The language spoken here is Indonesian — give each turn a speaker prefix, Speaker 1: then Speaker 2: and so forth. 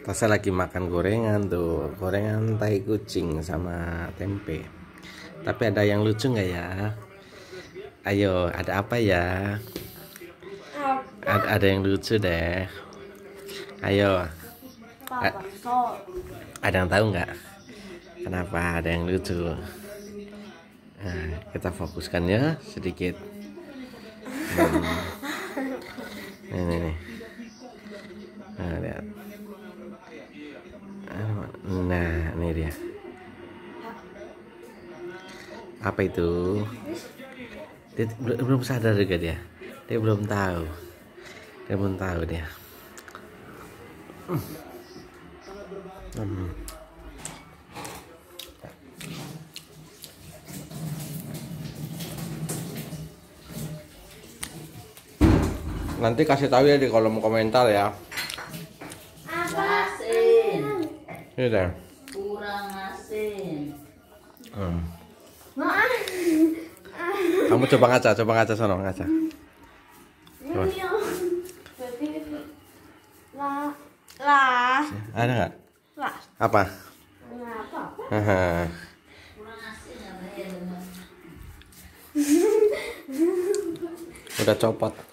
Speaker 1: Tasya lagi makan gorengan tuh, gorengan tai kucing sama tempe. Tapi ada yang lucu nggak ya? Ayo, ada apa ya? Ada yang lucu deh. Ayo. Ada yang tahu nggak? Kenapa ada yang lucu? Nah, kita fokuskan ya sedikit. Ini nih. Nah, lihat. Nah, ini dia. Apa itu? Dia belum sadar juga dia. Dia belum tahu. Dia belum tahu dia. Nanti kasih tahu ya di kolom komentar ya.
Speaker 2: Asin.
Speaker 1: Ini deh.
Speaker 2: Kurang asin.
Speaker 1: Kamu coba ngaca sono ngaca. Coba.
Speaker 3: Lah.
Speaker 1: Ada nggak?
Speaker 3: Lah.
Speaker 1: Apa?
Speaker 3: Kenapa?
Speaker 2: Kurang asin ya,
Speaker 1: Udah copot.